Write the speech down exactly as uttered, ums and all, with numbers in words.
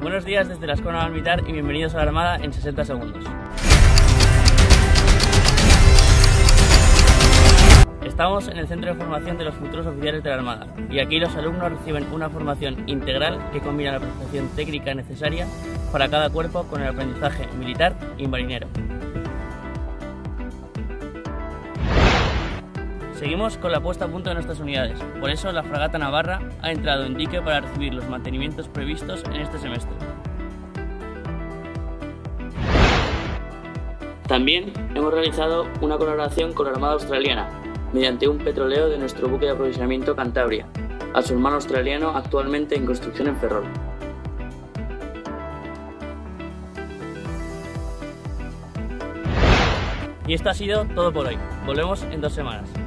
Buenos días desde la Escuela Naval Militar y bienvenidos a la Armada en sesenta segundos. Estamos en el Centro de Formación de los Futuros Oficiales de la Armada y aquí los alumnos reciben una formación integral que combina la preparación técnica necesaria para cada cuerpo con el aprendizaje militar y marinero. Seguimos con la puesta a punto de nuestras unidades, por eso la fragata Navarra ha entrado en dique para recibir los mantenimientos previstos en este semestre. También hemos realizado una colaboración con la Armada Australiana, mediante un petroleo de nuestro buque de aprovisionamiento Cantabria, a su hermano australiano actualmente en construcción en Ferrol. Y esto ha sido todo por hoy. Volvemos en dos semanas.